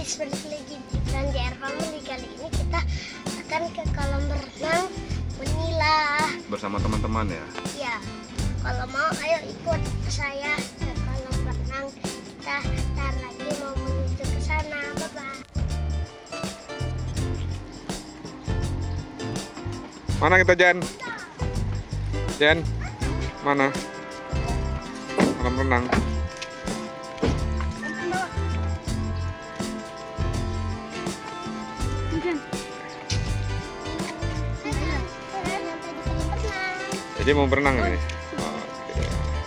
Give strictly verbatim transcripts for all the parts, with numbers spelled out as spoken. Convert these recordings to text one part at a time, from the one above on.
guys, balik lagi di J R Family. Kali ini kita akan ke kolam berenang Menila bersama teman-teman ya. Ya, kalau mau ayo ikut saya ke kolam berenang. Kita ntar lagi mau menuju ke sana. Bye bye. Mana kita, Jen? Jen, mana? Kolam renang. Jadi mau berenang ini? Oh, okay.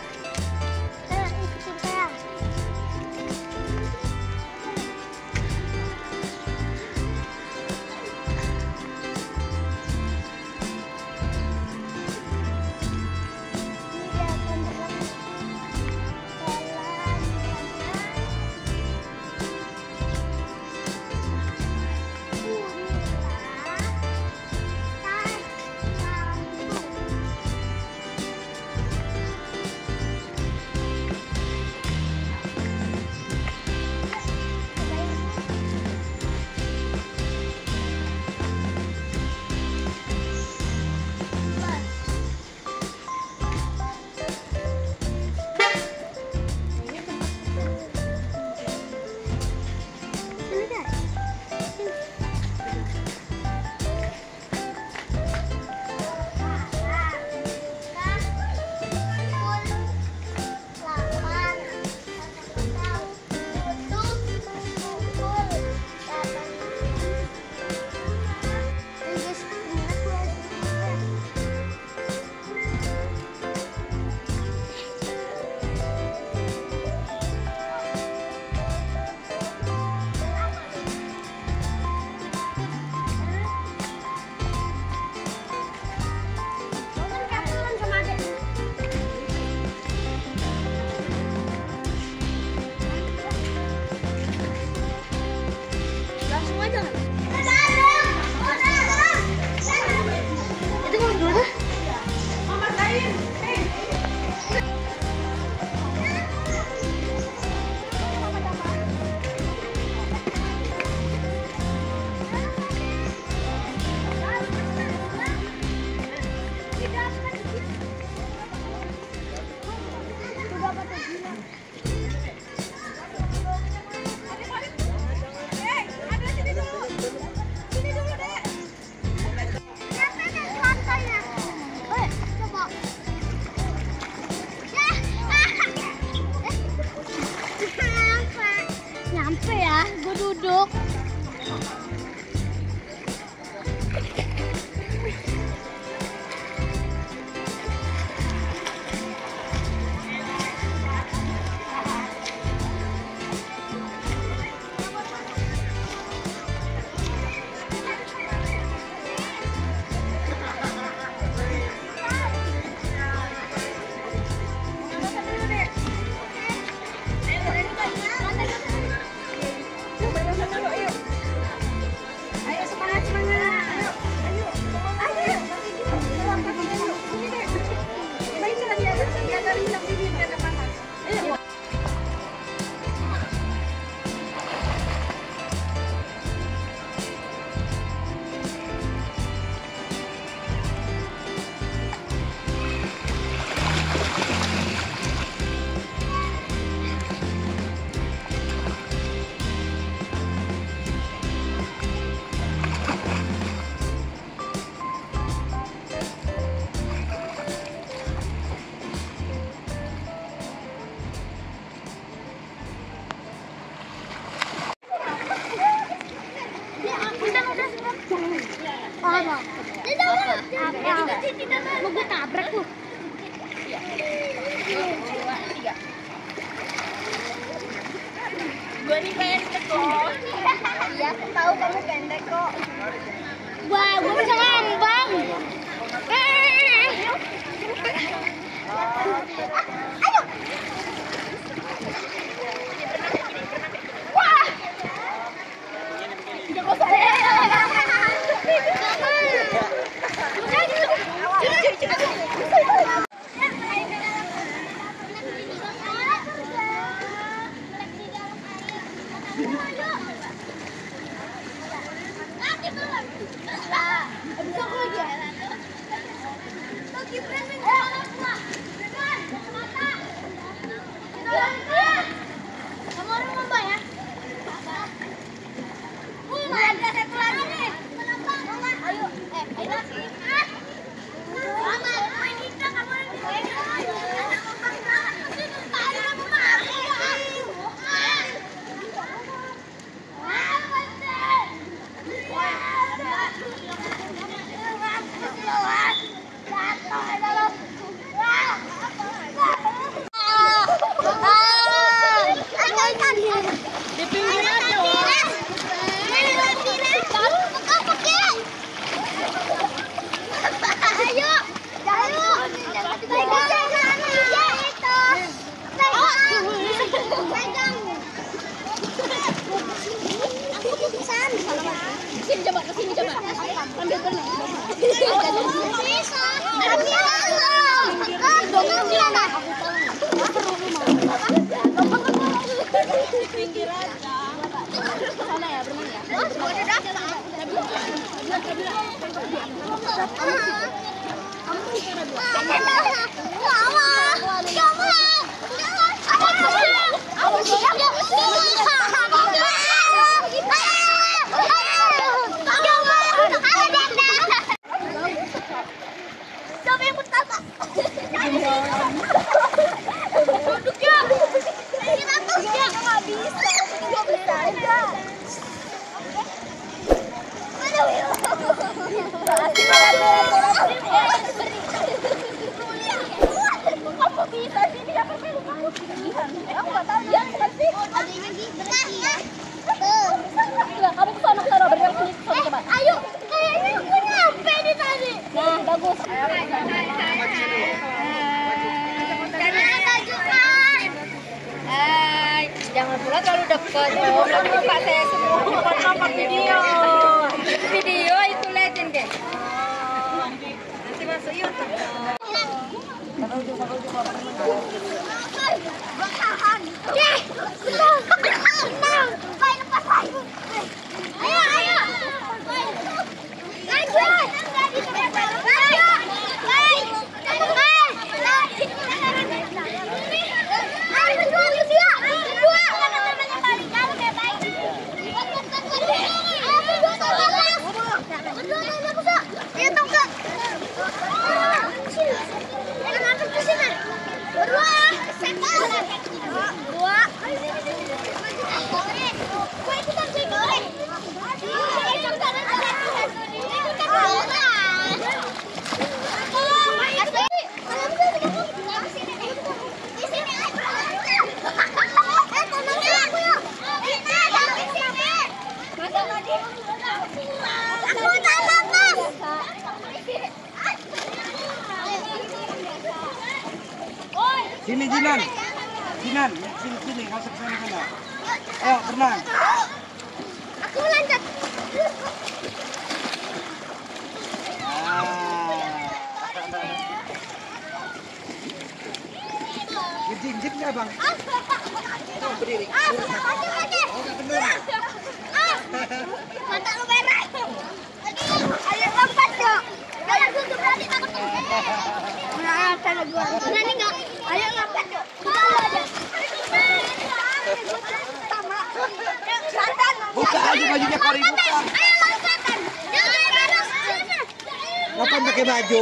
Nyampe ya, gue duduk. Mau gue tabrak tuh. Gue nih pendek kok. Iya, aku tahu kamu pendek kok. Wah, gue bisa ngambang. Ayo. Wah. Jangan saya. Jangan pula terlalu dekat. Oh, buka saya semua. Bukan nampak video. Video itu legend deh. Nanti masuk YouTube. Ayo, ayo. Lanjut. Sini Jinan, Jinan, sini sini, masuk sana sana. Ayo berenang. Aku lanjut. Gijing, gijing nggak bang? Oh, berdiri. Ah, lanjut lagi. Oh, nggak bener. Ah, mata lu merah. Ayo lompat dong. Jangan tutup nanti takut. Nah, sana gua. Nanti enggak. Ayo lompat dong. Buka aja bajunya Kori, buka. Ayo lompatan. Jangan harus. Ngapain pakai baju?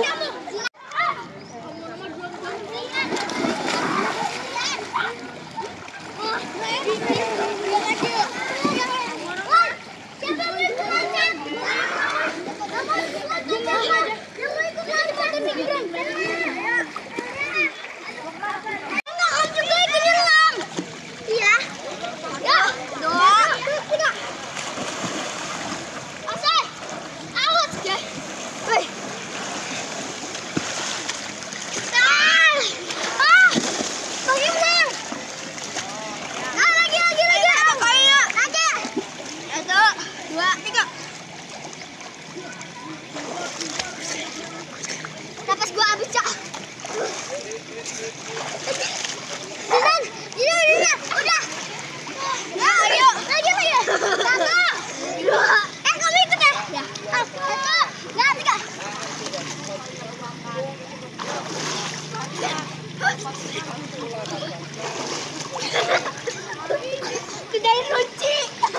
Kedain kunci.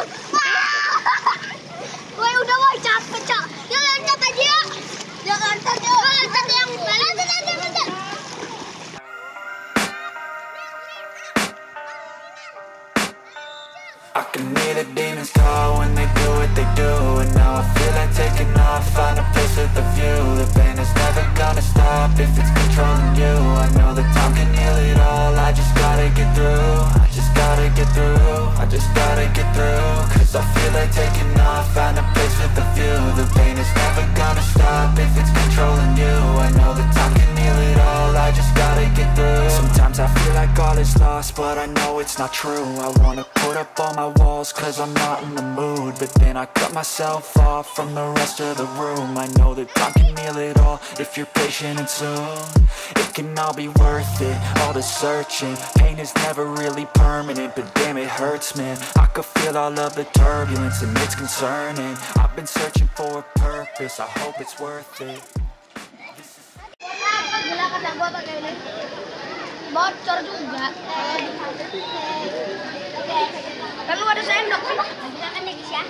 Woi udah woi capek cak. Jangan loncat aja. Jangan loncat ya. Loncat yang mana? Loncat aja loncat. I can hear the demons call when they do what they do. And now I feel like taking off, find a place with a view. The pain is never gonna stop if it's controlling you. I know that time can heal it all, I just gotta get through. I just gotta get through, I just gotta get through. Cause I feel like taking off, find a place with a view. The pain is never gonna stop if it's controlling you. I know that time can heal it all, I just gotta get through. Sometimes I feel like all is lost, but I know it's not true. I wanna put up all my walls cause I'm not in the mood, but then I cut myself off from the rest of the room. I know that time can heal it all if you're patient, and soon it can all be worth it, all the searching. Pain is never really permanent, but damn it hurts, man. I could feel all of the turbulence and it's concerning. I've been searching for a purpose, I hope it's worth it. Gila kata gua pakai ini. Bocor juga. Kan lu ada sendok. Silakan ya, guys ya.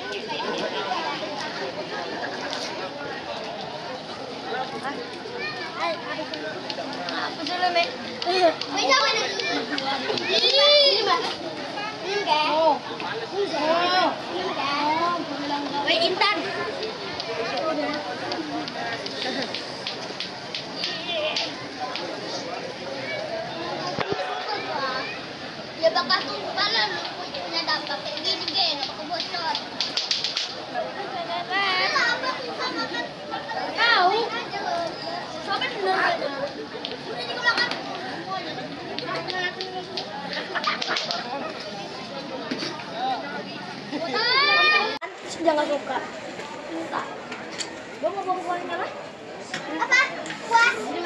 Apa sih lu, Mek? Bisa mana? Ini, Mbak. Ini enggak? Oh. Oh. Ini enggak? Wei, Intan. Ya bakal tumpah lah, punya dampak kayak gini, gini, bakal bocor. Tahu? Sobat bener. Udah di belakang. Sudah nggak suka. Minta. Gua mau bawa kuahnya apa? Apa? Kuah.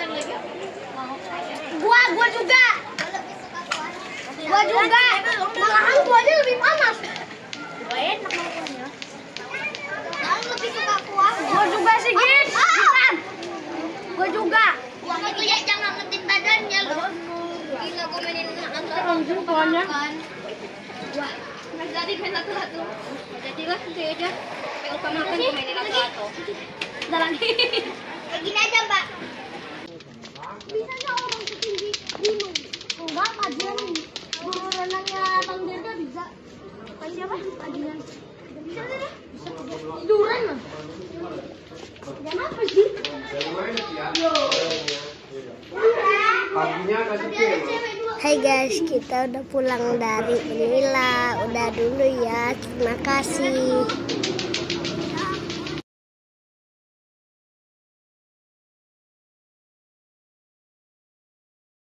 Gua, gua juga. Gua juga. Malahan kuahnya lebih panas. Gua enak kuahnya. Aku lebih suka kuah. Gua juga sih, Git. Bukan. Gua juga. Kuahnya dia jangan ngetin badannya loh. Gila gua mainin antar langsung kuahnya. Wah, nggak jadi main satu-satu. Jadi lah, nanti aja. Sampai lupa makan gua mainin satu-satu. Jalan. Kayak gini aja, Mbak. Bisa nggak orang setinggi gunung? Enggak, kajian guru renangnya Bang Dirga bisa. Kayak siapa? Kajian. Bisa deh. Tiduran lah. Jam apa sih? Hai guys, kita udah pulang dari Manila. Udah dulu ya. Terima kasih.